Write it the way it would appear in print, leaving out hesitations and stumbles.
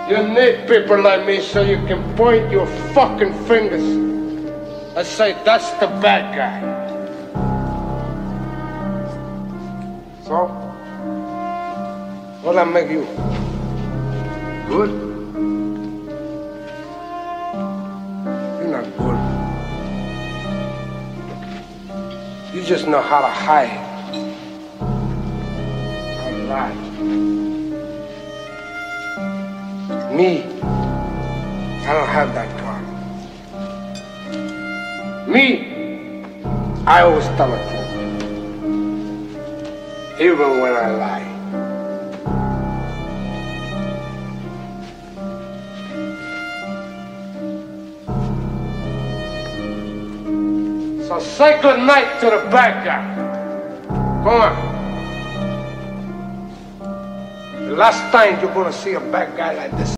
You need people like me so you can point your fucking fingers and say, that's the bad guy. So, what'll I make you? Good? You're not good. You just know how to hide. How to lie. Me, I don't have that card. Me, I always tell the truth. Even when I lie. So say good night to the bad guy. Come on. The last time you're gonna see a bad guy like this.